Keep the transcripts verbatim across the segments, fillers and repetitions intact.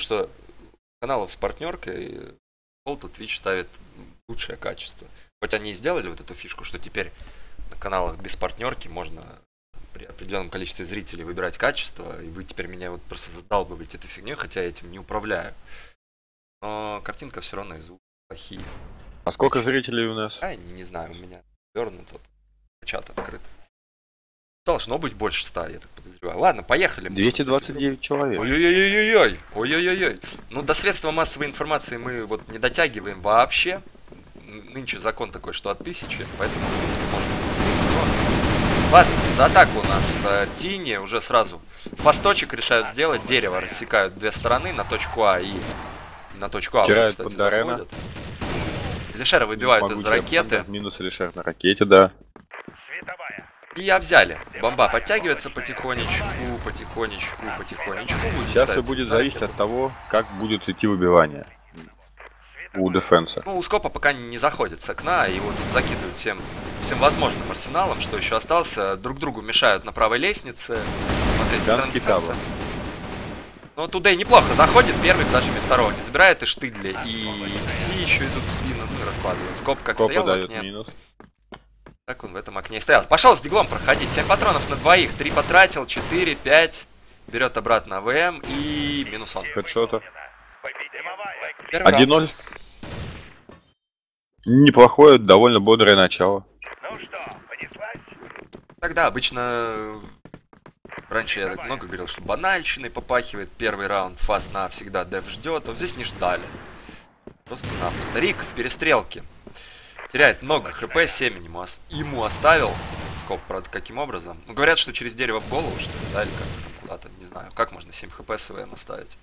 что каналов с партнеркой Default Twitch ставит лучшее качество. Хоть они и сделали вот эту фишку, что теперь на каналах без партнерки можно при определенном количестве зрителей выбирать качество, и вы теперь меня вот просто задалбываете этой фигней, хотя я этим не управляю. Но картинка все равно и звук плохие. А сколько зрителей у нас? А, не, не знаю, у меня вернут вот чат открыт. Должно быть больше ста, я так подозреваю. Ладно, поехали. двести двадцать девять человек. Ой-ой-ой-ой-ой. Ой-ой-ой-ой. Ну, до средства массовой информации мы вот не дотягиваем вообще. Нынче закон такой, что от тысячи, поэтому, в принципе, можно поделиться. Ладно, за атаку у нас э, Тини уже сразу фасточек решают сделать. Дерево рассекают две стороны на точку А и на точку А. Теряют Кстати, Пандарена. заходят. Лишера выбивают из ракеты. Минус Лишер на ракете, да. И я взяли. Бомба подтягивается потихонечку, потихонечку, потихонечку. Сейчас все будет зависеть от того, как будет идти выбивание у дефенса. Ну, у Скопа пока не заходит с окна, его тут закидывают всем, всем возможным арсеналом, что еще остался. Друг другу мешают на правой лестнице. Смотреть со стороны дефенса. Но Тудей неплохо заходит, первый в зажиме второго не забирает, и Штыдли, и Пси еще идут в спину, ну и раскладывают. Скоп как Скоп стоял в дает окне, минус. так он в этом окне и стоял. Пошел с диглом проходить, семь патронов на двоих, три потратил, четыре, пять, берет обратно АВМ и минус он. Хедшота. Первый один ноль. Неплохое, довольно бодрое начало. Ну что, понеслась? Тогда обычно... Раньше я так много говорил, что банальщиной попахивает первый раунд, фаст навсегда деф ждет, а здесь не ждали. Просто-напросто. Рик в перестрелке. Теряет много хп, семь ему, ос ему оставил. Скоп, правда, каким образом? Ну, говорят, что через дерево в голову, что ли, да, или как там куда-то, не знаю. Как можно семь хп с ВМ оставить?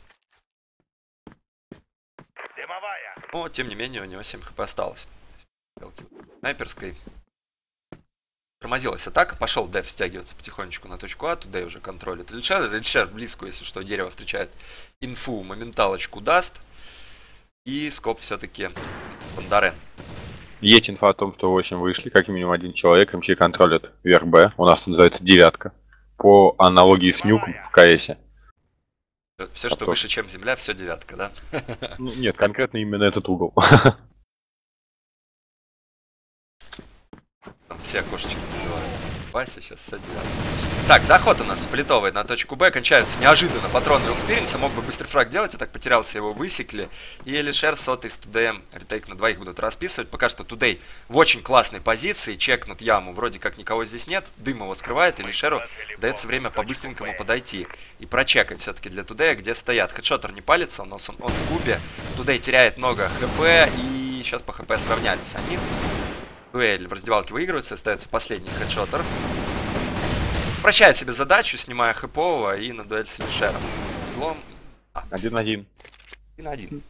Дымовая. Но, тем не менее, у него семь хп осталось. Снайперской. Тормозилась атака, пошел деф стягиваться потихонечку на точку А, туда и уже контролит Личар. Личар близко, если что, дерево встречает инфу, моменталочку даст. И Скоп все-таки Пандарен. Есть инфа о том, что восемь вышли, как минимум один человек, МЧ контролит верх Б, у нас называется девятка. По аналогии с нюком в КСе. Все, что выше, чем земля, все девятка, да? Ну, нет, конкретно именно этот угол. Там все окошечки называют. Вася сейчас все девятка. Так, заход у нас сплитовый на точку Б. Кончаются неожиданно патроны Экспириенса. Мог бы быстрый фраг делать, а так потерялся, его высекли. И Элишер сотый с Тудеем ретейк на двоих будут расписывать. Пока что Тудей в очень классной позиции. Чекнут яму. Вроде как никого здесь нет. Дым его скрывает. Элишеру дается время по-быстренькому подойти. И прочекать все-таки для Тудея, где стоят. Хедшотер не палится, но он, он в кубе. Тудей теряет много хп. И сейчас по хп сравнялись они. Дуэль в раздевалке выигрывается, остается последний хедшотер. Прощает себе задачу, снимая хэпового, и на дуэль с Лишером. один один. один на один.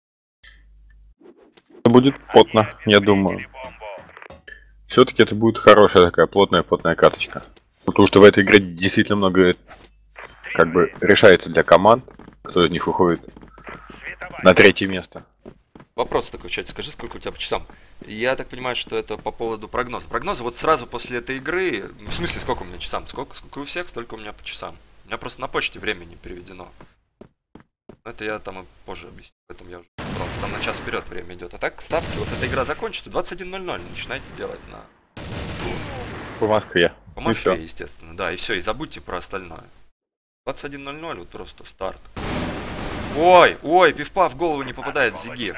Это будет потно, я думаю. Все-таки это будет хорошая такая плотная-плотная каточка. Потому что в этой игре действительно много как бы решается для команд, кто из них выходит на третье место. Вопрос такой в чате, скажи, сколько у тебя по часам? Я так понимаю, что это по поводу прогноза. Прогнозы вот сразу после этой игры, ну, в смысле, сколько у меня часам? Сколько, сколько у всех, столько у меня по часам. У меня просто на почте время не переведено. Это я там и позже объясню, поэтому я уже просто там на час вперед время идет. А так, ставки, вот эта игра закончится, двадцать один ноль ноль начинайте делать на... По Москве. По Москве, естественно, да, и все, и забудьте про остальное. двадцать один ноль ноль, вот просто старт. Ой, ой, пивпа в голову не попадает Зиги.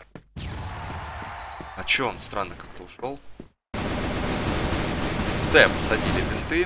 А чё он странно как-то ушел? Д, посадили винты.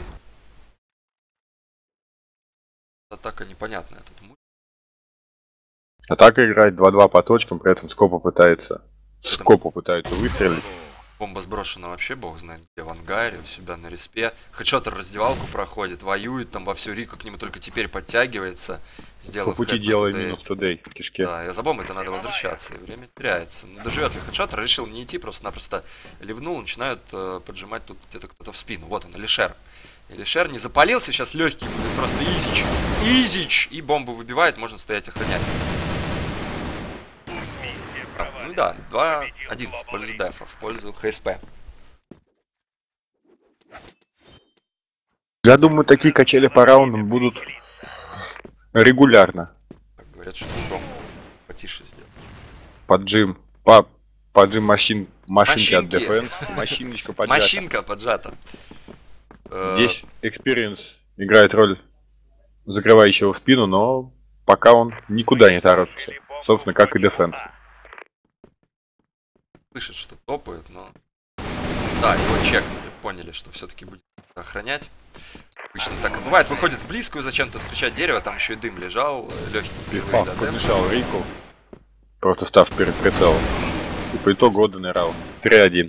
Атака непонятная тут. Атака играет два-два по точкам, при этом Скопа пытается... Скопа пытается выстрелить. Бомба сброшена вообще, бог знает где, в ангаре, у себя на респе. Хедшотер раздевалку проходит, воюет там во всю Рику, к нему только теперь подтягивается. По пути делая минус Тудей в кишке. Да, и за бомбой-то надо возвращаться, и время теряется. Ну, доживет ли хедшотер, решил не идти, просто-напросто ливнул, начинают э, поджимать тут где-то кто-то в спину. Вот он, Лишер. И Лишер не запалился, сейчас легкий будет, просто изич. Изич! И бомбу выбивает, можно стоять охранять. Ну да, два один в пользу дефа, в пользу ХСП. Я думаю, такие качели по раундам будут регулярно. Говорят, что громко. Потише сделать. Поджим. По, поджим машин, машинки от Машинки. Defense. Машиночка поджата. Машинка поджата. Э, Здесь Experience играет роль закрывающего спину, но пока он никуда не торопится. Собственно, как и Defense. Слышит, что топает, но... Да, его чекнули, поняли, что все-таки будет охранять. Обычно так и бывает. Выходит в близкую, зачем-то встречать дерево, там еще и дым лежал, легкий Пиф-паф подмешал Рику, просто став перед прицелом. И по итогу отданный раунд. три один.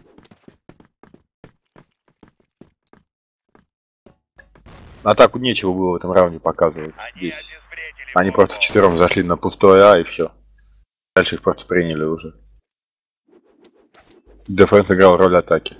Атаку нечего было в этом раунде показывать. Здесь. Они просто вчетвером зашли на пустой А и все. Дальше их просто приняли уже. Defense играл роль атаки.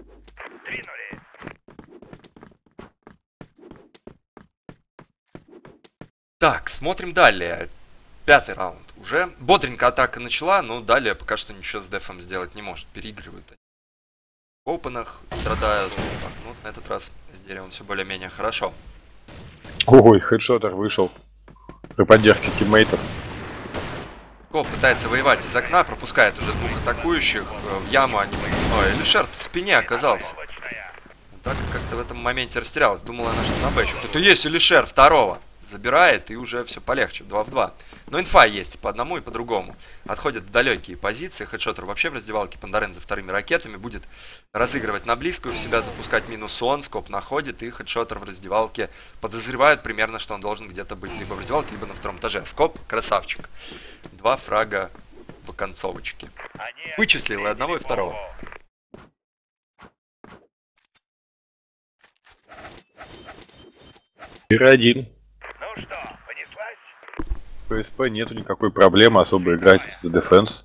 Так, смотрим далее. Пятый раунд уже. Бодренько атака начала, но далее пока что ничего с дефом сделать не может. Переигрывают они. В опенах страдают. Так, ну, на этот раз с деревом все более-менее хорошо. Ой, хедшотер вышел. При поддержке тиммейтов. Ко пытается воевать из окна, пропускает уже двух атакующих в яму. Они... Ой, Элишерт в спине оказался. Так как-то в этом моменте растерялась. Думала она, что на Б еще кто-то есть. Элишер второго забирает, и уже все полегче. два в два. Но инфа есть и по одному, и по другому. Отходят в далекие позиции. Хедшотер вообще в раздевалке. Пандарен за вторыми ракетами будет разыгрывать на близкую, в себя запускать минус он. Скоп находит, и хедшотер в раздевалке подозревают примерно, что он должен где-то быть либо в раздевалке, либо на втором этаже. Скоп красавчик. Два фрага в концовочке. Вычислил и одного, и второго. четыре один. Ну что, понеслась? В ПСП нету никакой проблемы особо играть за Defense.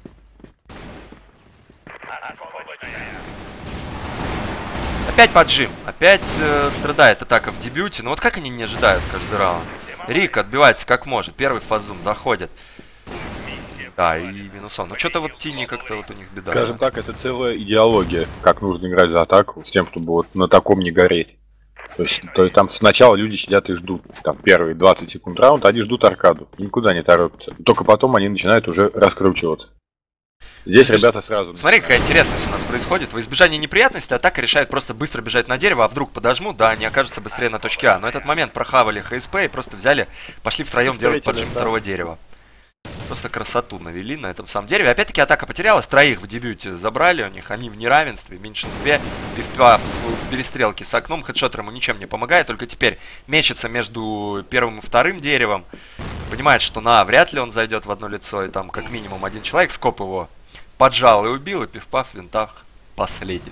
Опять поджим. Опять э, страдает атака в дебюте. Ну вот как они не ожидают каждый раунд? Рик отбивается как может. Первый фазум заходит. Да, и минусон. Ну что-то вот Тини как-то вот у них беда. Скажем так, это целая идеология, как нужно играть за атаку, с тем, чтобы вот на таком не гореть. То есть, то есть там сначала люди сидят и ждут, там первые двадцать секунд раунда, они ждут аркаду, никуда не торопятся. И только потом они начинают уже раскручиваться. Здесь ребята сразу... Смотри, какая интересность у нас происходит. Во избежание неприятностей атака решает просто быстро бежать на дерево, а вдруг подожмут, да, они окажутся быстрее на точке А. Но этот момент прохавали ХСП и просто взяли, пошли втроем делать поджим да. второго дерева. Просто красоту навели на этом самом дереве. Опять-таки атака потерялась, троих в дебюте забрали у них, они в неравенстве, в меньшинстве. Пиф-паф в перестрелке с окном, хедшотер ему ничем не помогает, только теперь мечется между первым и вторым деревом. Понимает, что на вряд ли он зайдет в одно лицо, и там как минимум один человек, Скоп его поджал и убил, и пиф-паф в винтах последний.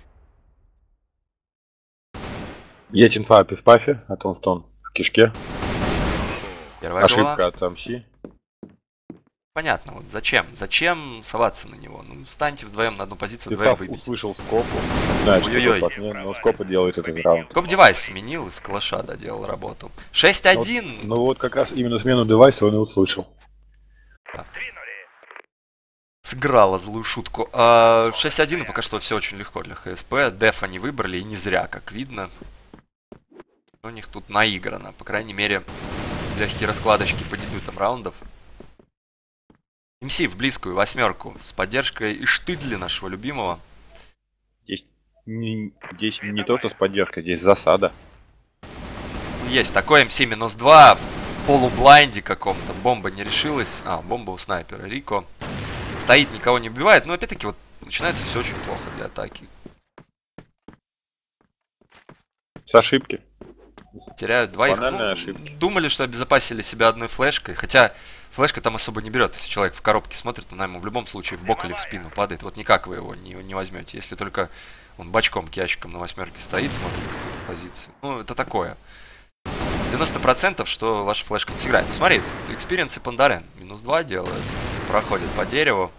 Есть инфа о Пиф-пафе, о том, что он в кишке. Первая Ошибка голова. от Амси. Понятно, вот зачем? Зачем соваться на него? Ну, станьте вдвоем на одну позицию, вдвоем Пиф-паф выбить. услышал Скопу. Знает, что Ой-ой-ой. тот пацан, но Скопа делает этот раунд. Скоп девайс сменил, из калаша доделал работу. шесть один. Ну вот как раз именно смену девайса он и услышал. Сыграла злую шутку. А, шесть один, пока что все очень легко для ХСП. Деф они выбрали, и не зря, как видно. У них тут наиграно. По крайней мере, легкие раскладочки по дебютам раундов. МС в близкую восьмерку с поддержкой Иштыдли, нашего любимого. Здесь не, здесь не то, что с поддержкой, здесь засада. Есть такой МС минус два в полублайнде каком-то. Бомба не решилась. А, бомба у снайпера Рико. Стоит, никого не убивает. Но опять-таки вот начинается все очень плохо для атаки. С ошибки. Теряют двоих. Банальные Ну, ошибки. думали, что обезопасили себя одной флешкой. Хотя флешка там особо не берет. Если человек в коробке смотрит, она ему в любом случае в бок или в спину падает. Вот никак вы его не, не возьмете. Если только он бочком к ящикам на восьмерке стоит, смотрит какую-то позицию. Ну, это такое. девяносто процентов, что ваша флешка не сыграет. Ну, смотри, Experience и Пандарен. Минус два делают. Проходит по дереву.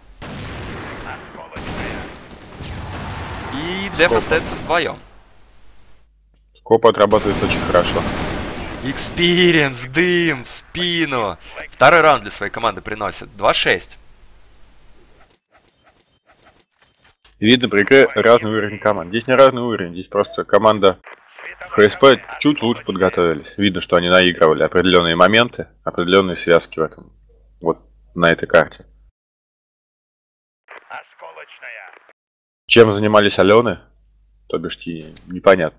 И Деф остается вдвоем. Скоп отрабатывает очень хорошо. Experience в дым, в спину. Второй раунд для своей команды приносит. два шесть. Видно при игре разный уровень команд. Здесь не разный уровень, здесь просто команда ХСП чуть лучше подготовились. Видно, что они наигрывали определенные моменты, определенные связки в этом. Вот на этой карте. Осколочная. Чем занимались Алены, то бишь Тини, непонятно.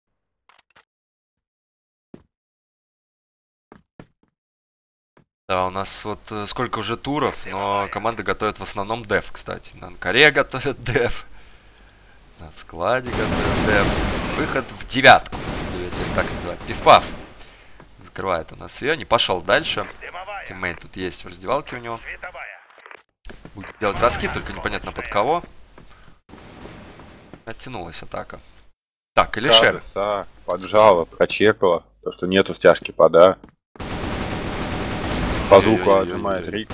Да, у нас вот э, сколько уже туров, но команды готовят в основном деф, кстати. На Анкаре готовят деф. На складе готовят деф. Выход в девятку. Или я теперь так называю. Пиф-паф. Закрывает у нас ее. Не пошел дальше. Дымовая. Тиммейт тут есть в раздевалке у него. Световая. Будет делать раскид, только непонятно под кого. Оттянулась атака. Так, Элишер. Кадеса поджала, прочекала. То, что нету стяжки пода. По звуку Ой-ой-ой-ой-ой. отжимает Рико.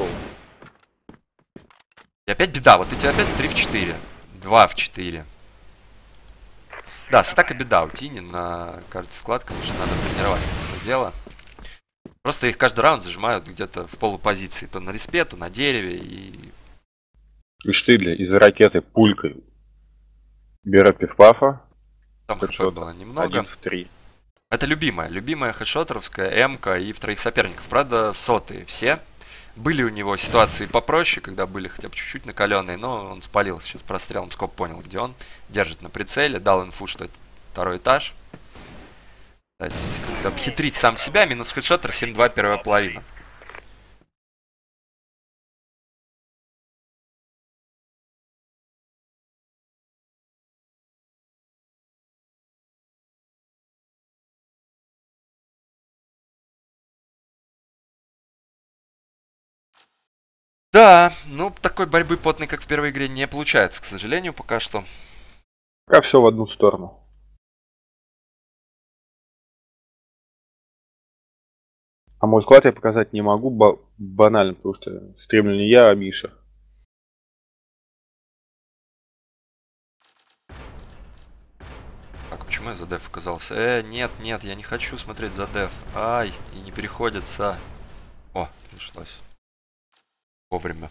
И опять беда. Вот эти опять три в четыре. два в четыре. Да, с атакой беда у Тини на карте склад, конечно, надо тренировать это дело. Просто их каждый раунд зажимают где-то в полупозиции. То на респе, то на дереве. И И Штыдля из-за ракеты пулькой берет пиф-пафа. там хп Хэдшот было немного. один в три. Это любимая, любимая хэдшотеровская, М-ка и вторых соперников. Правда, сотые все. Были у него ситуации попроще, когда были хотя бы чуть-чуть накаленные, но он спалил сейчас прострелом, скоп понял, где он. Держит на прицеле, дал инфу, что это второй этаж. Кстати, как-то обхитрить сам себя, минус хэдшотер, семь два, первая половина. Да, ну такой борьбы потной, как в первой игре, не получается, к сожалению, пока что. Пока все в одну сторону. А мой склад я показать не могу, ба- банально, потому что стримлю не я, а Миша. Так, почему я за деф оказался? Э, нет, нет, я не хочу смотреть за деф. Ай, и не переходится. О, пришлось. Вовремя.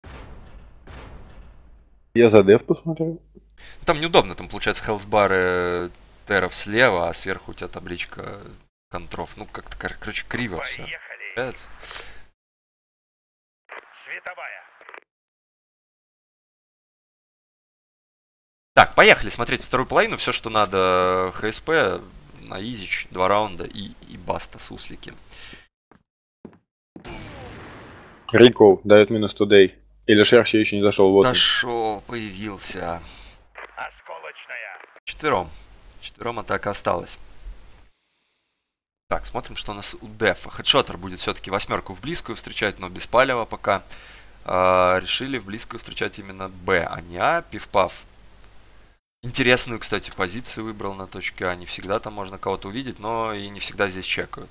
Я за деф посмотрел. Там неудобно, там получается хелсбары теров слева, а сверху у тебя табличка контров. Ну, как-то, кор- короче, криво все. Поехали. Световая. Так, поехали смотреть вторую половину. Все, что надо, ХСП на изич, два раунда и, и баста, суслики. Рико дает минус тудей. Или Шер все еще не зашел. Вот он. Дошел, появился. Осколочная. Четвером. Четвером атака осталась. Так, смотрим, что у нас у дефа. Хедшотер будет все-таки восьмерку в близкую встречать, но без палева пока. А, решили в близкую встречать именно Б, а не А. Пиф-паф. Интересную, кстати, позицию выбрал на точке А. Не всегда там можно кого-то увидеть, но и не всегда здесь чекают.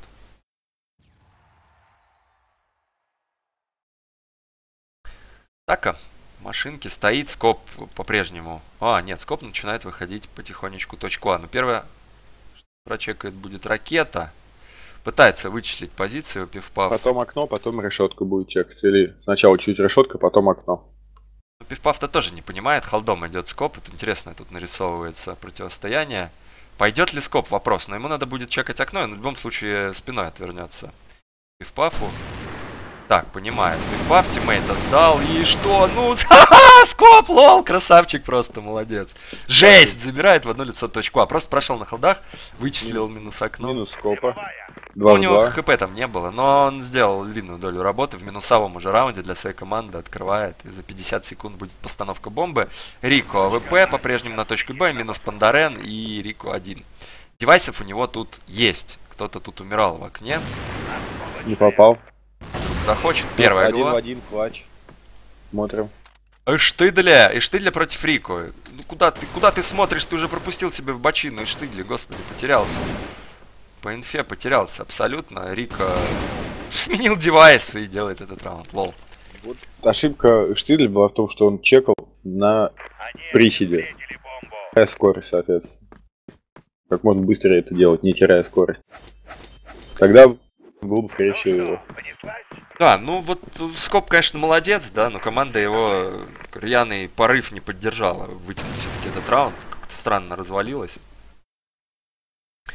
Так, машинки стоит, скоп по-прежнему. А, нет, скоп начинает выходить потихонечку точку А. Но первое, что прочекает, будет ракета. Пытается вычислить позицию, пиф-паф. Потом окно, потом решетка будет чекать. Или сначала чуть решетка, потом окно. Но пиф-паф-то тоже не понимает. Халдом идет скоп. Это интересно, тут нарисовывается противостояние. Пойдет ли скоп? Вопрос. Но ему надо будет чекать окно, и он в любом случае спиной отвернется. Пиф-пафу. Так, понимаю. Пиф-паф тиммейта сдал. И что? Ну, скоп, лол, красавчик просто, молодец. Жесть! Забирает в одно лицо точку А. Просто прошел на халдах, вычислил минус окно. Минус скопа. Дымовая. Ну, два у в него два. хп там не было, но он сделал львиную долю работы в минусовом уже раунде для своей команды, открывает, и за пятьдесят секунд будет постановка бомбы. Рико АВП по-прежнему на точке Б, минус Пандарен и Рико один. Девайсов у него тут есть, кто-то тут умирал в окне, Не попал. захочет, первая Один в игла. один клатч. Смотрим. Иштыдля, Иштыдля против Рико. Ну куда ты, куда ты смотришь, ты уже пропустил себе в бочину, Иштыдля, господи, потерялся. По инфе потерялся абсолютно. Рико сменил девайсы и делает этот раунд. Лол. Вот ошибка Штыдля была в том, что он чекал на Они приседе. встретили бомбу. теряя скорость, соответственно. Как можно быстрее это делать, не теряя скорость. Тогда был бы, скорее всего, его. Понеслась. Да, ну вот Скоп, конечно, молодец, да, но команда его рьяный порыв не поддержала. Вытянуть все-таки этот раунд. Как-то странно развалилась.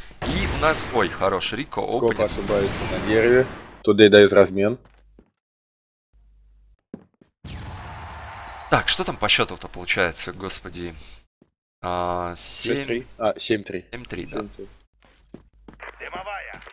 нас... Ой, хороший Рико, Скоп опенит. ошибается на дереве. Туда и дает размен. Так, что там по счету-то получается, господи? А, шесть семь... три. А, семь три. семь три, да. Дымовая.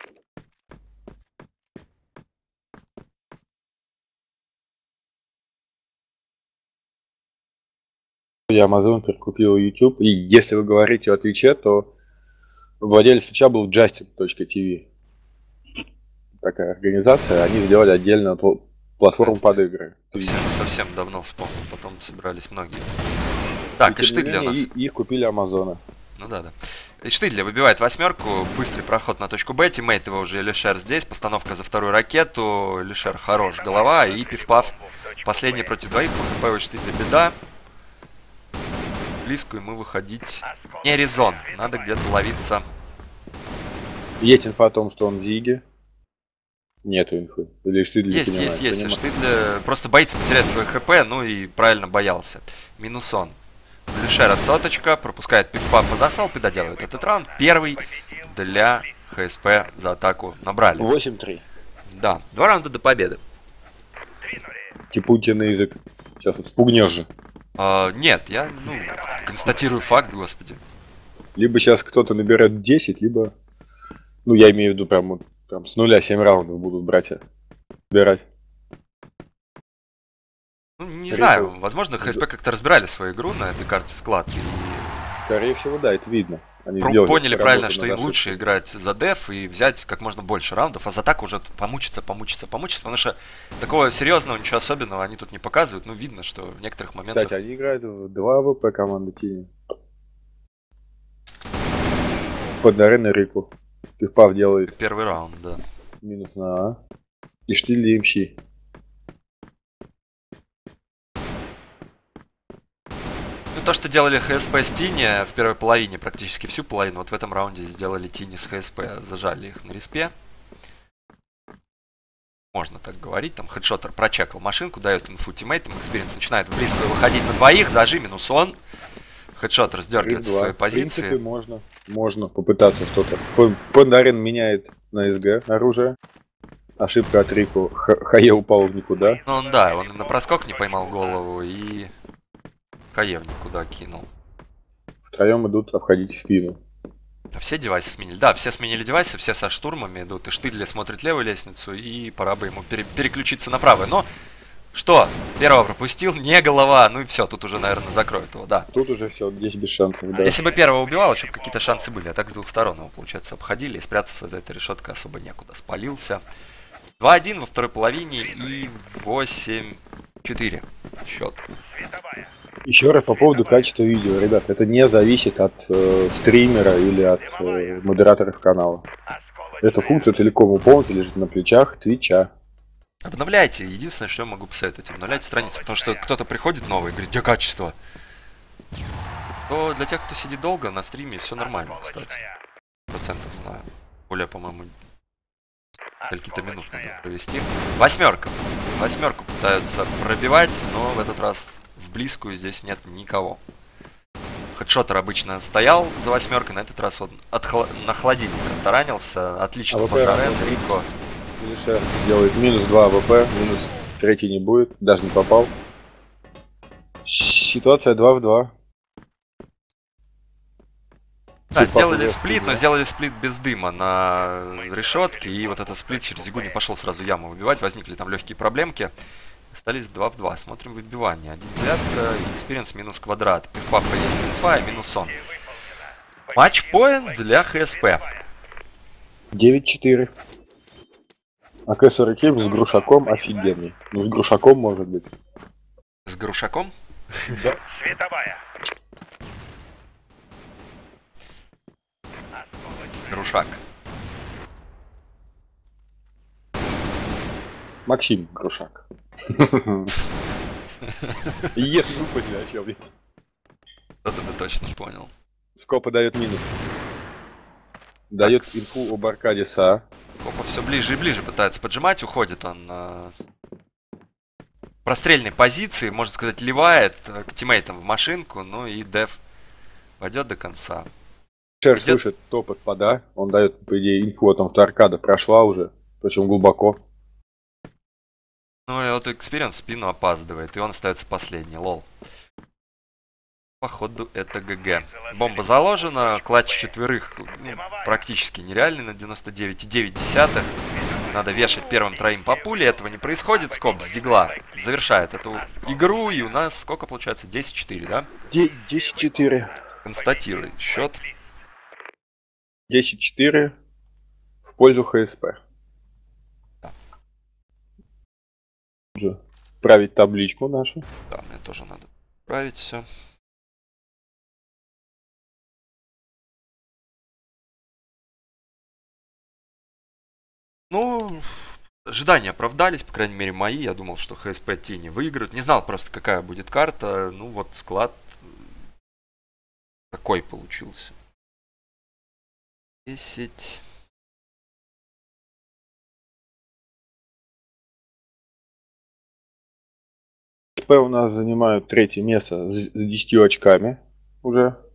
Я Amazon перекупил YouTube. И если вы говорите о Твиче, то владелец Твича был Justin точка ти ви. Такая организация. Они сделали отдельно пл- платформу под игры. Совсем, совсем давно вспомнил, потом собирались многие. Так, и Штыдля у нас. И, их купили Амазона. Ну да, да. И Штыдля выбивает восьмерку, быстрый проход на точку Б, тиммейт его уже Элишер здесь, постановка за вторую ракету, Элишер хорош, голова и пиф-паф. Последний против двоих, у ХП у Штыдля беда. Близкую ему выходить не резон, надо где-то ловиться. Есть инфа о том, что он в Зиге. Нету инфы. Или Штыдля Есть, понимает, есть, есть. понимает. Штыдля просто боится потерять свой ХП, ну и правильно боялся. Минус он. Лишера соточка, пропускает пиф-пафа за салпы, доделывает этот раунд. Первый для ХСП за атаку набрали. восемь три. Да, два раунда до победы. Типа на язык. Сейчас вот спугнешь же. А, нет, я, ну, констатирую факт, господи. Либо сейчас кто-то наберет десять, либо... Ну, я имею в виду прям, вот, прям с нуля семь раундов будут братья набирать. Ну, не Скорее знаю, всего. возможно, ХСП как-то разбирали свою игру на этой карте склад. И Скорее всего, да, это видно. Они про- сделали поняли работу правильно, над что им ошибкой. лучше играть за деф и взять как можно больше раундов, а за атаку уже помучиться, помучиться, помучиться, потому что такого серьезного, ничего особенного они тут не показывают. Ну, видно, что в некоторых моментах... Кстати, они играют в два АВП команды Тини. Под на Рику. Пивпав делает Первый раунд, да. минус на А. И Штиль МС. Ну, то, что делали ХСП с Тини в первой половине, практически всю половину, вот в этом раунде сделали Тини с ХСП, зажали их на респе. Можно так говорить, там хедшотер прочекал машинку, дает инфу тиммейтам, экспириенс начинает в близкую выходить на двоих, зажи, минус он. Хедшотер сдергивает со своей В принципе, позиции. можно, можно попытаться что-то. П- Пандарин меняет на СГ оружие. Ошибка от Рику. Х- Хае упал в никуда. Ну, он, да, он на проскок не поймал голову и Хаев никуда кинул. Втроем идут обходить спину. А все девайсы сменили? Да, все сменили девайсы, все со штурмами идут. И Штыдля смотрит левую лестницу, и пора бы ему пере- переключиться на правую. Но, что? Первого пропустил, не голова. Ну и все, тут уже, наверное, закроют его, да. Тут уже все, здесь без шансов, да. Если бы первого убивал, чтобы какие-то шансы были. А так с двух сторон его, получается, обходили. И спрятаться за этой решеткой особо некуда. Спалился. два один во второй половине и восемь четыре счет. Световая. Еще раз по поводу качества видео, ребят, это не зависит от э, стримера или от э, модераторов канала. Осколочная. Эта функция целиком и полностью лежит на плечах Твича. Обновляйте. Единственное, что я могу посоветовать, обновляйте страницу. Потому что кто-то приходит новый и говорит, где качество? То для тех, кто сидит долго на стриме, все нормально, кстати. Осколочная. Процентов знаю. Более, по-моему, какие-то минут надо провести. Восьмерка. Восьмерку пытаются пробивать, но в этот раз в близкую здесь нет никого. Хедшотер обычно стоял за восьмеркой, на этот раз он от хла- на холодильник таранился. Отлично АВП Пандарен, работает. Рико. Лишер делает минус два АВП, минус третий не будет, даже не попал. Ситуация два в два. Да, Тут сделали похоже, сплит, но да. сделали сплит без дыма на решетке. И вот этот сплит через Игу не пошел сразу яму выбивать. Возникли там легкие проблемки. Остались два в два. Смотрим выбивание. Один девятка и экспириенс минус квадрат. Пиф-пафа есть инфа и минус он. Матч-поинт для ХСП. девять четыре. АК сорок семь с Грушаком офигенный. Ну, с Грушаком может быть. С Грушаком. Да. Световая. Грушак. Максим Грушак. Если вы поняли, о чем я. Кто-то ты точно понял. Скопа дает минус. Дает с- инфу об Аркаде Са. Опа, все ближе и ближе пытается поджимать. Уходит он э, с прострельной позиции. Можно сказать, ливает э, к тиммейтам в машинку. Ну и деф пойдет до конца. Шер Идет- слышит топот пода, он дает, по идее, инфу о том, что аркада прошла уже, причем глубоко. Ну и вот Experience в спину опаздывает, и он остается последний, лол. Походу это ГГ. Бомба заложена, клатч четверых ну, практически нереальный на девяносто девять и девять десятых. Надо вешать первым троим по пуле, этого не происходит. Скоп с дигла завершает эту игру, и у нас сколько получается? десять четыре, да? десять четыре. Констатируй счет. десять четыре в пользу ХСП. Да. Уже править табличку нашу. Да, мне тоже надо править все. Ну, ожидания оправдались, по крайней мере, мои. Я думал, что ХСП Тини выиграют. Не знал просто, какая будет карта. Ну, вот склад такой получился. десять. ХСП у нас занимают третье место с десятью очками уже.